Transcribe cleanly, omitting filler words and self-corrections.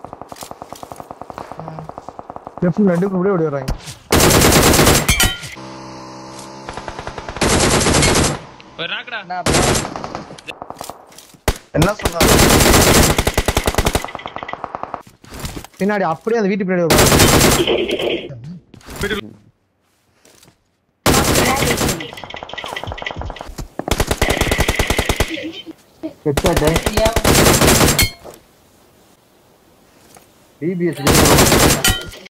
Left ரெண்டு கூட ஓடி வராங்க. ஒரு நாக்கடா. என்ன சொன்னாங்க? பின்னாடி அப்படியே அந்த வீட்டு பின்னாடி வருவாங்க. DBS